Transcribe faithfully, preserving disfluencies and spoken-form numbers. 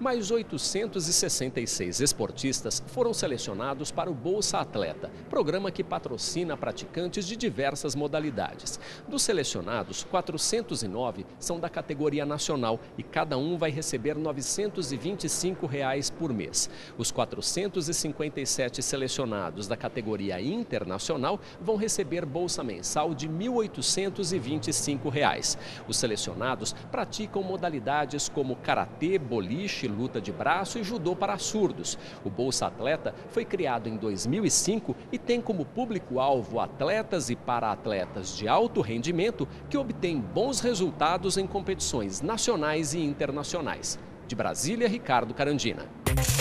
Mais oitocentos e sessenta e seis esportistas foram selecionados para o Bolsa Atleta, programa que patrocina praticantes de diversas modalidades. Dos selecionados, quatrocentos e nove são da categoria nacional e cada um vai receber novecentos e vinte e cinco reais por mês. Os quatrocentos e cinquenta e sete selecionados da categoria internacional vão receber bolsa mensal de mil oitocentos e vinte e cinco reais. Os selecionados praticam modalidades como karatê, boliche, luta de braço e judô para surdos. O Bolsa Atleta foi criado em dois mil e cinco e tem como público-alvo atletas e para-atletas de alto rendimento que obtêm bons resultados em competições nacionais e internacionais. De Brasília, Ricardo Carandina.